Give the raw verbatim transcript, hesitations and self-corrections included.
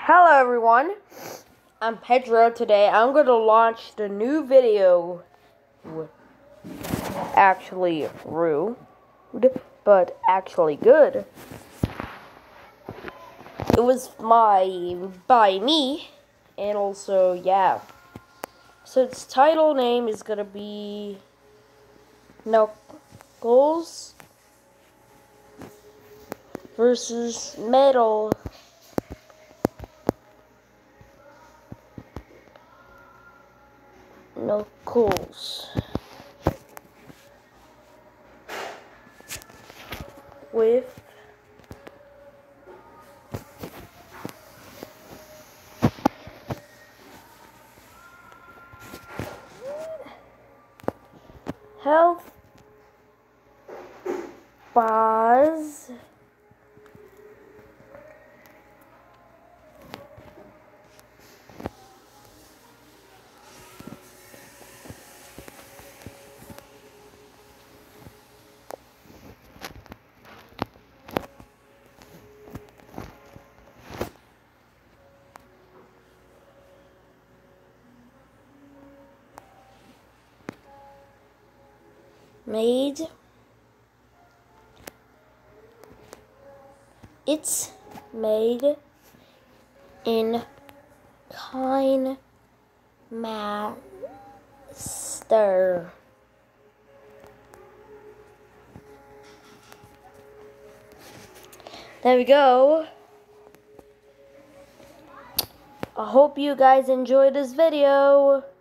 Hello everyone, I'm Pedro. Today I'm going to launch the new video. Actually rude, but actually good. It was my, by me, and also, yeah. So its title name is going to be Knuckles versus Metal. Knuckles with health bars made. It's made in Kind Master. There we go. I hope you guys enjoyed this video.